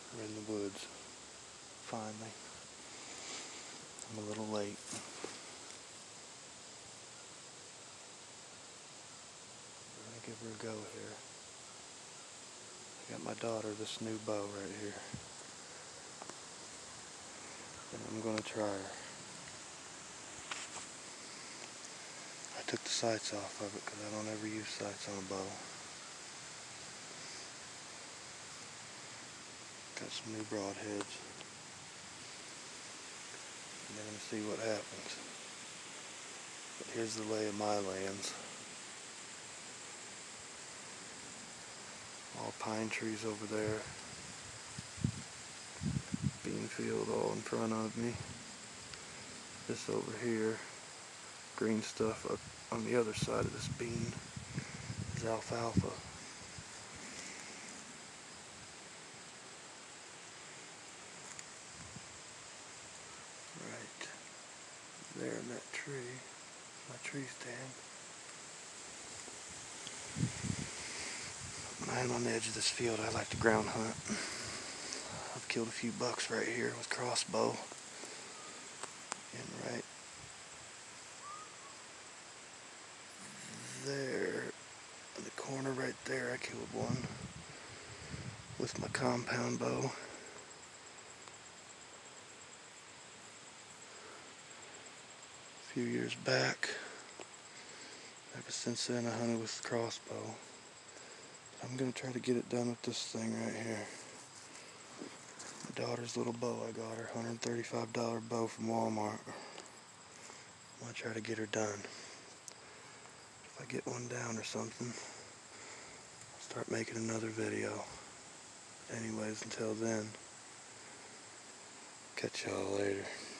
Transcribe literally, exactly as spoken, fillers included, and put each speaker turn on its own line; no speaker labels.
We're in the woods. Finally. I'm a little late. We're gonna give her a go here. I got my daughter this new bow right here. And I'm gonna try her. I took the sights off of it because I don't ever use sights on a bow. Got some new broadheads. And we're gonna see what happens. But here's the lay of my lands. All pine trees over there. Bean field all in front of me. This over here, green stuff up on the other side of this bean is alfalfa. Right there in that tree, my tree stand. When I'm on the edge of this field, I like to ground hunt. I've killed a few bucks right here with crossbow. And right there, in the corner right there, I killed one with my compound bow. A few years back. Ever since then, I hunted with the crossbow. I'm going to try to get it done with this thing right here. My daughter's little bow I got her, one hundred thirty-five dollar bow from Walmart. I'm going to try to get her done. If I get one down or something, I'll start making another video. Anyways, until then, catch y'all later.